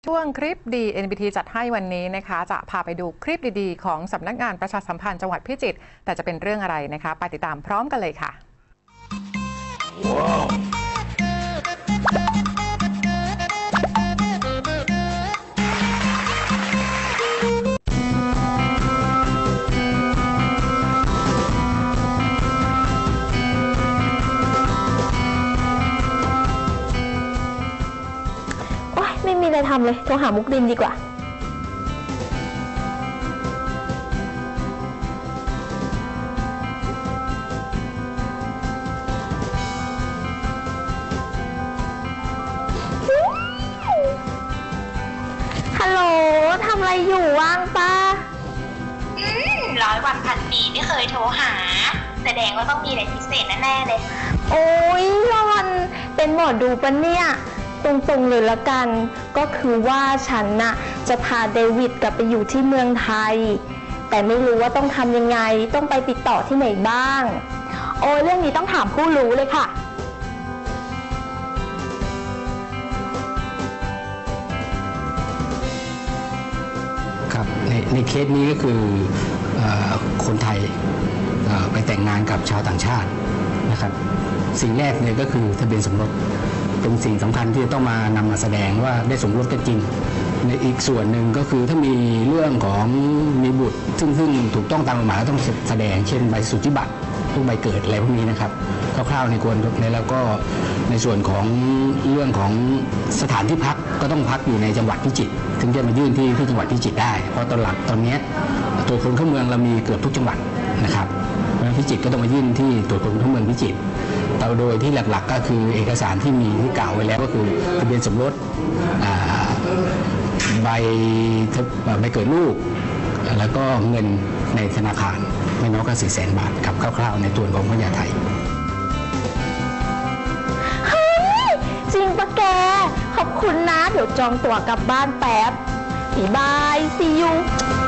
ช่วงคลิปดี NBT จัดให้วันนี้นะคะจะพาไปดูคลิปดีๆของสำนักงานประชาสัมพันธ์จังหวัดพิจิตรแต่จะเป็นเรื่องอะไรนะคะไปติดตามพร้อมกันเลยค่ะ wow. ไม่มีอะไรทำเลยโทรหามุกดินดีกว่าฮัลโหลทำอะไรอยู่ว่างปะ 100 วันพันปีไม่เคยโทรหาแสดงว่าต้องมีอะไรพิเศษแน่ๆเลยโอ้ยรอนเป็นหมอดูปะเนี่ยตรงๆเลยละกันก็คือว่าฉันน่ะจะพาเดวิดกลับไปอยู่ที่เมืองไทยแต่ไม่รู้ว่าต้องทำยังไงต้องไปติดต่อที่ไหนบ้างโอ้ยเรื่องนี้ต้องถามผู้รู้เลยค่ะครับในเคสนี้ก็คือคนไทยไปแต่งงานกับชาวต่างชาตินะครับสิ่งแรกเนี่ยก็คือทะเบียนสมรสเป็นสิ่งสำคัญที่จะต้องนำมาแสดงว่าได้สมรสกันจริงในอีกส่วนหนึ่งก็คือถ้ามีเรื่องของมีบุตรซึ่งถูกต้องตามกฎหมายต้องแสดงเช่นใบสุทธิบัตรทุกใบเกิดอะไรพวกนี้นะครับคร่าวๆในควรแล้วก็ในส่วนของเรื่องของสถานที่พักก็ต้องพักอยู่ในจังหวัดพิจิตรถึงจะมายื่นที่จังหวัดพิจิตรได้เพราะตอนนี้ตัวคนเข้าเมืองเรามีเกือบทุกจังหวัดนะครับเพราะฉะนั้นพิจิตรก็ต้องมายื่นที่ตัวคนเข้าเมืองพิจิตรโดยที่หลักๆก็คือเอกสารที่มีที่กล่าวไว้แล้วก็คือทะเบียนสมรสใบเกิดลูกแล้วก็เงินในธนาคารไม่น้อยกว่า400,000 บาทครับคร่าวๆในตัวของพญาไทเฮ้ยจริงปะแกขอบคุณนะเดี๋ยวจองตั๋วกลับบ้านแป๊บบ๊ายบาย see you